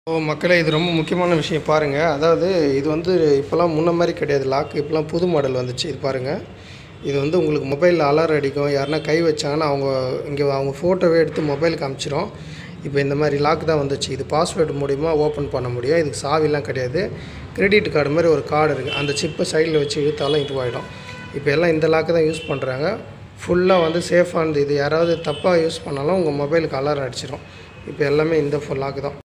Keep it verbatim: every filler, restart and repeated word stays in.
ஓ மக்களே, இது ரொம்ப முக்கியமான விஷயம் பாருங்கள். அதாவது இது வந்து இப்போலாம் முன்ன மாதிரி கிடையாது. லாக் இப்போலாம் புது மாடல் வந்துச்சு. இது பாருங்கள். இது வந்து உங்களுக்கு மொபைலில் அலாரம் அடிக்கும். யாருன்னா கை வச்சாங்கன்னா அவங்க இங்கே அவங்க ஃபோட்டோவே எடுத்து மொபைலுக்கு அனுப்பிச்சிரும். இப்போ இந்த மாதிரி லாக் தான் வந்துச்சு. இது பாஸ்வேர்டு மூலிமா ஓப்பன் பண்ண முடியும். இதுக்கு சாவிலாம் கிடையாது. கிரெடிட் கார்டு மாதிரி ஒரு கார்டு இருக்குது. அந்த சிப்பை சைடில் வச்சு இழுத்தாலும் இதுவாகிடும். இப்போ எல்லாம் இந்த லாக்கு தான் யூஸ் பண்ணுறாங்க. ஃபுல்லாக வந்து சேஃபானது. இது யாராவது தப்பாக யூஸ் பண்ணாலும் உங்கள் மொபைலுக்கு அலாரம் அடிச்சிடும். இப்போ எல்லாமே இந்த லாக்கு தான்.